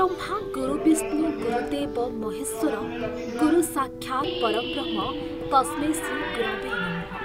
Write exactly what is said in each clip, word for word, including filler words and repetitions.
ब्रह्मा गुरु विष्णु गुरुदेव महेश्वर गुरु साक्षात परब्रह्म तस्मै श्री गुरवे नमः।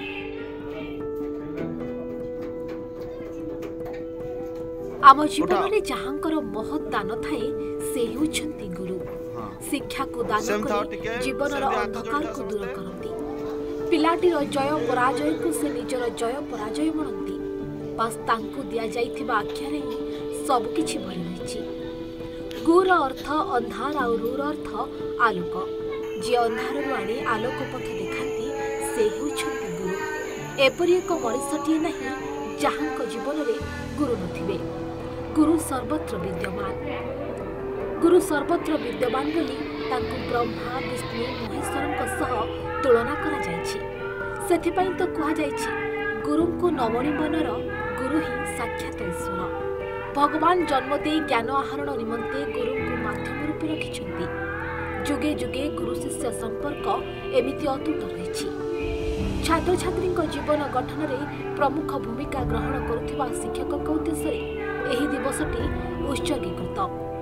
आम जीवन में जहांकर महत् दान थाए से हेउछंती गुरु। शिक्षा को दान कर जीवन अंधकार को दूर करती। पिलाटीर जय पराजय को से निजर जय पराजय मनती। बस तांकु दिया जाइथिबा आख्यारे सबकिछि भरी रहिछि। गुर अर्थ अंधार और रूर अर्थ आलोक। जे अंधार आनी आलोक पथ देखाती से हेउछंती गुरु। एपरि एक मनुष्यटीए नहीं जहांक जीवन में गुरु नथिबे। गुरु सर्वत्र विद्यमान। गुरु सर्वत्र विद्यमान बोली तांकु ब्रह्मा विष्णु महेश्वरଙ୍କ सह तुलना करा जायछि। सेथिपई तो कहा जायछि गुरु को नवणी मनर गुरु ही साक्षात ईश्वर। भगवान जन्म दे ज्ञान आहरण निमंते गुरु को माध्यम रूपे रखिछंती। जुगे जुगे गुरु शिष्य संपर्क एमिति अतुट रही। छात्र छात्री जीवन गठन में प्रमुख भूमिका ग्रहण करुथिबा शिक्षक उद्देश्य एही दिवसटी उत्सर्गीकृत।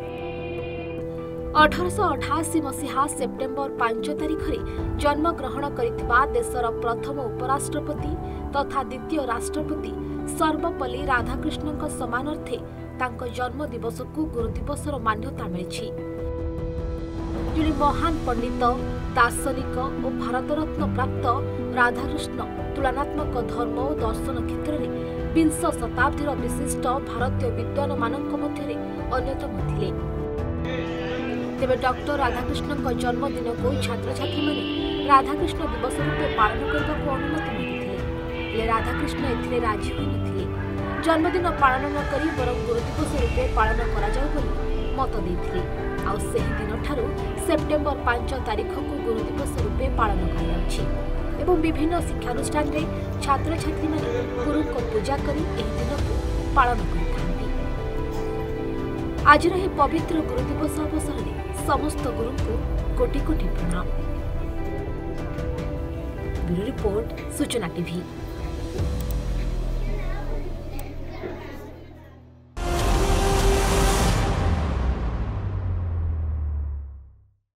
अठारश अठाशी मसीहा सेप्टेम्बर पांच तारिख में जन्म ग्रहण करिथिबा देशर प्रथम उपराष्ट्रपति तथा द्वितीय राष्ट्रपति सर्वपल्ली राधाकृष्णन समानार्थे तांको जन्म दिवस को गुरु दिवसर मान्यता मिली। जोड़ी महान पंडित दार्शनिक और भारत रत्न प्राप्त राधाकृष्ण तुलनात्मक धर्म और दर्शन क्षेत्र में विंश शताब्दीर विशिष्ट भारतीय विद्वान मानक मध्य अन्यतम थिले। तेबे डॉक्टर राधाकृष्णन जन्मदिन को छात्र छात्री माने राधाकृष्ण दिवस रूपे पालन करने को अनुमति मांगी। राधाकृष्ण एथिरे राजी होई नथिले। जन्मदिन पालन न करी बरं गुरु दिवस रूपे पालन करा जाऊ बोली मत देथिले। आ सेही दिन ठारू सेप्टेम्बर पांच तारिख को गुरु दिवस रूपे पालन करा जाउछि एवं विभिन्न शिक्षानुष्ठान रे छात्र छात्री माने गुरु को पूजा करी एही दिन को पालन करथांती। आज रही पवित्र गुरु दिवस अवसर में समस्त गुरु को कोटि कोटि प्रणाम। Bureau report Suchna TV.